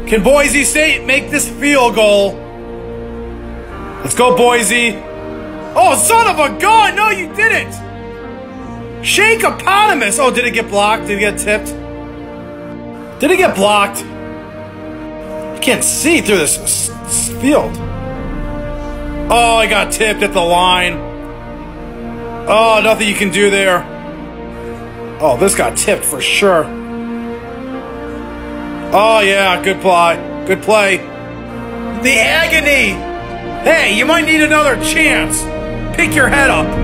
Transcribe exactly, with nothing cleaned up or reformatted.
Can Boise State make this field goal? Let's go, Boise. Oh, son of a gun! No, you didn't! Shake-opotamus! Oh, did it get blocked? Did it get tipped? Did it get blocked? I can't see through this, this field. Oh, I got tipped at the line. Oh, nothing you can do there. Oh, this got tipped for sure. Oh, yeah, good play. Good play. The agony! Hey, you might need another chance. Pick your head up.